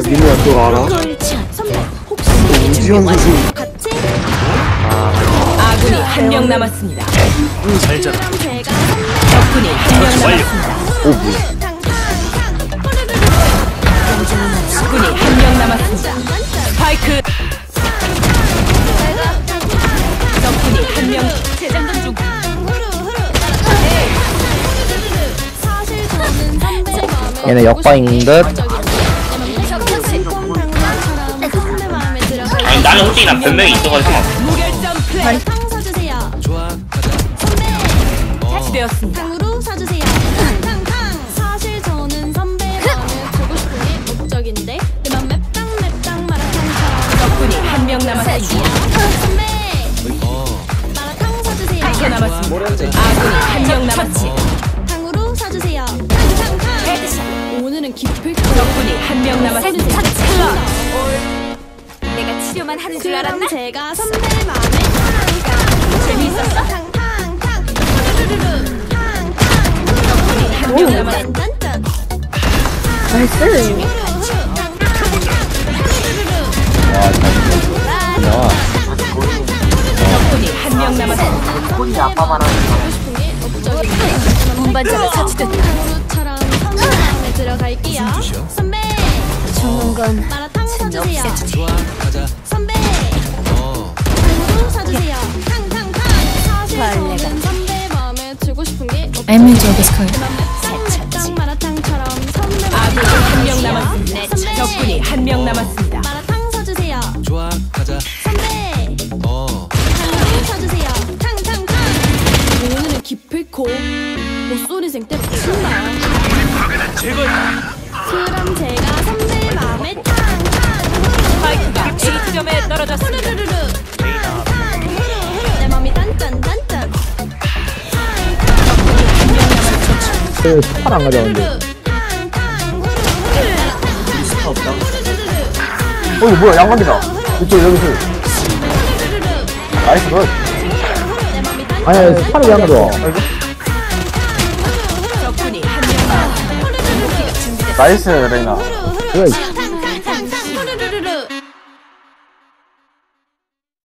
민우야 그거 알아? 우지현 선수. 아군이 한 명 남았습니다. 잘 잡아. 적군이 한 명 남았습니다. 오 뭐야? 적군이 한 명 남았습니다. 스파이크. 적군이 한 명. 재장전 중. 얘네 역방인 듯. 아니 나는 솔직히 나 변명이 있어가지고 무결점 플레이. 좋아, 가자. 되었습니다. 탕으로 사주세요. 탕탕탕. 사실 저는 선배 마음을 주고 싶은 게 목적인데 그만 맵빵 마라탕처럼 적군이 한 명 남았습니다. 선배 어, 마라탕 사주세요. 한 명 남았습니다. 아군이 한 명 남았습니다. 탕으로 사주세요. 탕탕탕. 오늘은 기쁠 거야. 적군이 한 명 남았습니다. 내가 치료만 하는 줄 알았나? 제가 선배 마음에 재미있었어? 탕탕탕. 한 명 남았습니다. 짠짠짠. 나이스. 와, 적군이 한 명 남았습니다. 운반자가 처치됐다. 탕후루처럼 선배 마음에 들어갈게요. 선배 죽는 건 마라탕 사주세요. 좋아, 가자. 선배 어, 탕후루 사주세요. 탕탕탕. 사실 벌레가. 저는 선배 마음에 주고 싶은 게 MJ 디스콜 맵빵 마라탕처럼 선배 아군이 한 명 남았습니다. 선배. 적군이 한 명 남았습니다. 마라탕 사주세요. 좋아, 가자. 선배 어, 탕후루 사주세요. 탕탕탕. 오늘은 기필코 목소리생 때 붙인다. 그럼 제가 선배 마음에 탕탕. 스파이크가 A점에 떨어졌습니다. 후루루루루. 내 맘이 딴딴딴딴. 그 스파를 안 가져왔는데. 이거 뭐야, 양각이다. 이쪽, 여기서. 나이스, 굿. 아니, 스파를 왜 안 가져와? 적군이 한 명 남았습니다. 나이스, 레이나. 그래,